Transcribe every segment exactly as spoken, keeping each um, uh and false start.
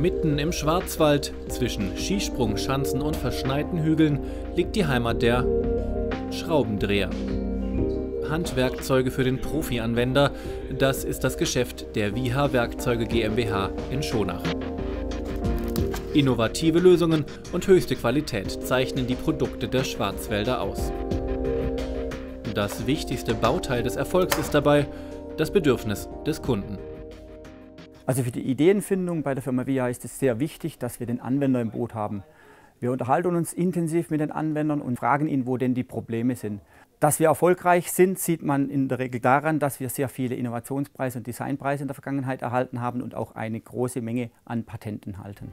Mitten im Schwarzwald, zwischen Skisprungschanzen und verschneiten Hügeln, liegt die Heimat der Schraubendreher. Handwerkzeuge für den Profi-Anwender, das ist das Geschäft der Wiha Werkzeuge GmbH in Schonach. Innovative Lösungen und höchste Qualität zeichnen die Produkte der Schwarzwälder aus. Das wichtigste Bauteil des Erfolgs ist dabei das Bedürfnis des Kunden. Also für die Ideenfindung bei der Firma Wiha ist es sehr wichtig, dass wir den Anwender im Boot haben. Wir unterhalten uns intensiv mit den Anwendern und fragen ihn, wo denn die Probleme sind. Dass wir erfolgreich sind, sieht man in der Regel daran, dass wir sehr viele Innovationspreise und Designpreise in der Vergangenheit erhalten haben und auch eine große Menge an Patenten halten.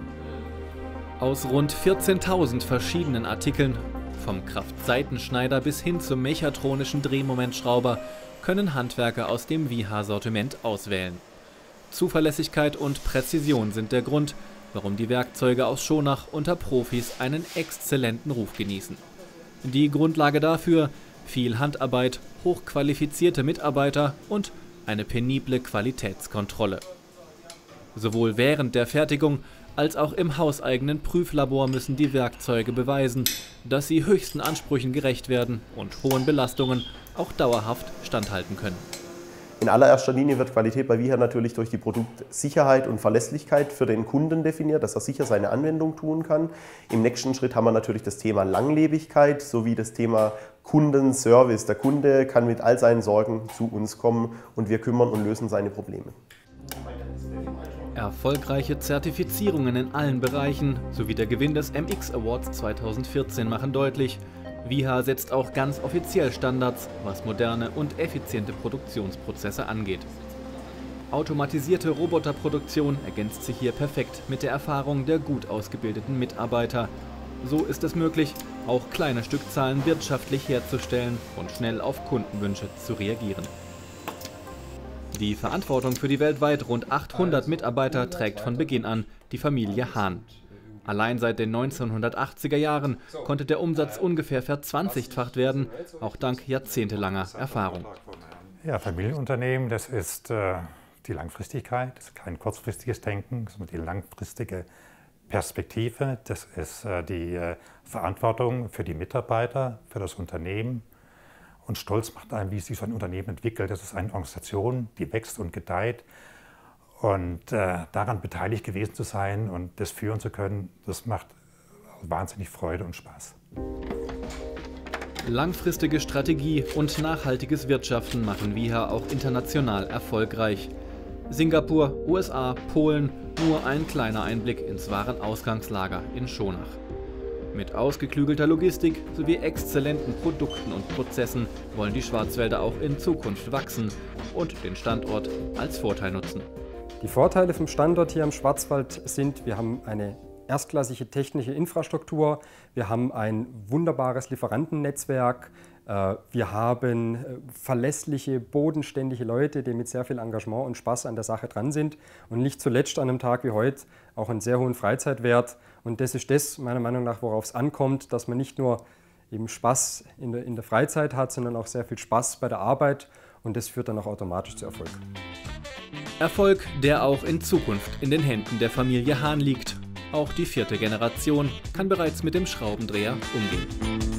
Aus rund vierzehntausend verschiedenen Artikeln, vom Kraftseitenschneider bis hin zum mechatronischen Drehmomentschrauber, können Handwerker aus dem Wiha-Sortiment auswählen. Zuverlässigkeit und Präzision sind der Grund, warum die Werkzeuge aus Schonach unter Profis einen exzellenten Ruf genießen. Die Grundlage dafür: viel Handarbeit, hochqualifizierte Mitarbeiter und eine penible Qualitätskontrolle. Sowohl während der Fertigung als auch im hauseigenen Prüflabor müssen die Werkzeuge beweisen, dass sie höchsten Ansprüchen gerecht werden und hohen Belastungen auch dauerhaft standhalten können. In allererster Linie wird Qualität bei Wiha natürlich durch die Produktsicherheit und Verlässlichkeit für den Kunden definiert, dass er sicher seine Anwendung tun kann. Im nächsten Schritt haben wir natürlich das Thema Langlebigkeit sowie das Thema Kundenservice. Der Kunde kann mit all seinen Sorgen zu uns kommen und wir kümmern und lösen seine Probleme. Erfolgreiche Zertifizierungen in allen Bereichen sowie der Gewinn des M X Awards zweitausendvierzehn machen deutlich: Wiha setzt auch ganz offiziell Standards, was moderne und effiziente Produktionsprozesse angeht. Automatisierte Roboterproduktion ergänzt sich hier perfekt mit der Erfahrung der gut ausgebildeten Mitarbeiter. So ist es möglich, auch kleine Stückzahlen wirtschaftlich herzustellen und schnell auf Kundenwünsche zu reagieren. Die Verantwortung für die weltweit rund achthundert Mitarbeiter trägt von Beginn an die Familie Hahn. Allein seit den neunzehnhundertachtziger Jahren konnte der Umsatz ungefähr verzwanzigfacht werden, auch dank jahrzehntelanger Erfahrung. Ja, Familienunternehmen, das ist äh, die Langfristigkeit, das ist kein kurzfristiges Denken, sondern die langfristige Perspektive. Das ist äh, die äh, Verantwortung für die Mitarbeiter, für das Unternehmen. Und stolz macht einen, wie sich so ein Unternehmen entwickelt. Das ist eine Organisation, die wächst und gedeiht. Und äh, daran beteiligt gewesen zu sein und das führen zu können, das macht wahnsinnig Freude und Spaß. Langfristige Strategie und nachhaltiges Wirtschaften machen Wiha auch international erfolgreich. Singapur, U S A, Polen, nur ein kleiner Einblick ins Warenausgangslager in Schonach. Mit ausgeklügelter Logistik sowie exzellenten Produkten und Prozessen wollen die Schwarzwälder auch in Zukunft wachsen und den Standort als Vorteil nutzen. Die Vorteile vom Standort hier am Schwarzwald sind: Wir haben eine erstklassige technische Infrastruktur, wir haben ein wunderbares Lieferantennetzwerk, wir haben verlässliche, bodenständige Leute, die mit sehr viel Engagement und Spaß an der Sache dran sind und nicht zuletzt an einem Tag wie heute auch einen sehr hohen Freizeitwert. Und das ist das, meiner Meinung nach, worauf es ankommt, dass man nicht nur eben Spaß in der, in der Freizeit hat, sondern auch sehr viel Spaß bei der Arbeit, und das führt dann auch automatisch zu Erfolg. Erfolg, der auch in Zukunft in den Händen der Familie Hahn liegt. Auch die vierte Generation kann bereits mit dem Schraubendreher umgehen.